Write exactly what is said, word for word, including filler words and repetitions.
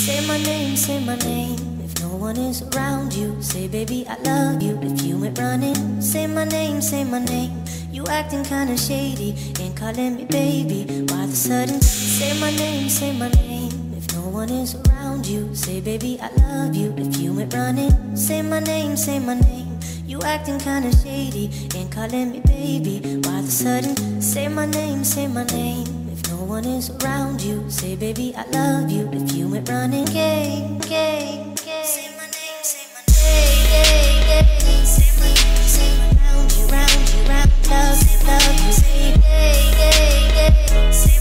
Say my name, say my name. If no one is around you, say baby I love you. If you went running, say my name, say my name. You acting kinda shady, ain't calling me baby. Why the sudden? Say my name, say my name. If no one is around you, say baby I love you. If you went running, say my name, say my name. You acting kinda shady, ain't calling me baby. Why the sudden? Say my name, say my name. If no one is around you, say baby I love you. If you went running, gay, gay, gay. Say my name, say my name, gay, gay, gay. Say my name, say my round you, round you, round. Love you, love you. Say gay, gay, gay.